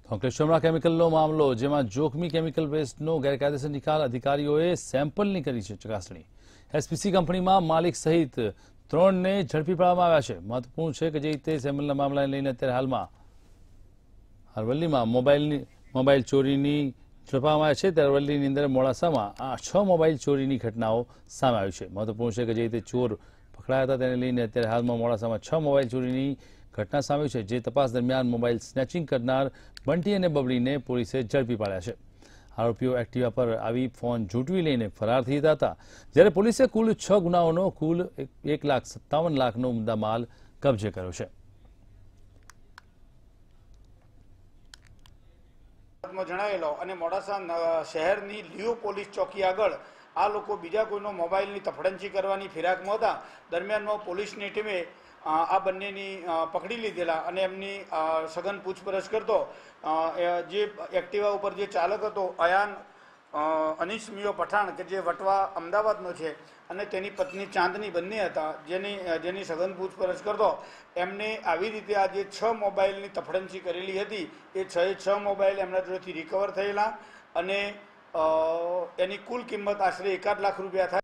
અંકલેશ્વરમાં કેમિકલનો મામલો, જેમાં જોખમી કેમિકલ વેસ્ટનો ગેરકાયદેસર નિકાલ. અધિકારીઓએ સેમ્પલની કરી છે ચકાસણી. એસપીસી કંપનીમાં માલિક સહિત 3ને ઝડપી પાડવામાં આવ્યા છે. મહત્વપૂર્ણ છે કે જે રીતે સેમ્પલના મામલાને લઈને અત્યારે હાલમાં અરવલ્લીમાં મોબાઈલ ચોરીની ઝડપવામાં આવ્યા છે. ત્યારે અરવલ્લીની અંદર મોડાસામાં આ 6 મોબાઈલ ચોરીની ઘટનાઓ સામે આવી છે. મહત્વપૂર્ણ છે કે જે રીતે ચોર પકડાયા હતા તેને લઈને અત્યારે હાલમાં મોડાસામાં 6 મોબાઈલ ચોરીની ઘટના સામે છે. જે તપાસ દરમિયાન મોબાઈલ સ્નેચિંગ કરનાર બંટી અને બબલીને પોલીસે ઝડપી પાડ્યા છે. આરોપીઓ એક્ટિવા પર આવી ફોન ઝૂંટવી લઈને ફરાર થઈ જતા હતા. જ્યારે પોલીસે કુલ 6 ગુનાઓનો કુલ 1,57 લાખનો મુદ્દામાલ કબજે કર્યો છે. જણાવેલો અને મોડાસા શહેરની લીવ પોલીસ ચોકી આગળ આ લોકો બીજા કોઈનો મોબાઈલની તફડંચી કરવાની ફિરાકમાં હતા. દરમિયાનમાં પોલીસની ટીમે આ બંનેની પકડી લીધેલા અને એમની સઘન પૂછપરછ કરતો જે એક્ટિવા ઉપર જે ચાલક હતો અયાન અનીસ મિયો પઠાણ કે જે વટવા અમદાવાદનો છે અને તેની પત્ની ચાંદની બંને હતા, જેની સઘન પૂછપરછ કરતો એમને આવી રીતે આ જે 6 મોબાઈલની તફડંચી કરેલી હતી એ 6 મોબાઈલ એમના જોડેથી રિકવર થયેલા અને એની કુલ કિંમત આશરે 1,00,000 રૂપિયા થાય.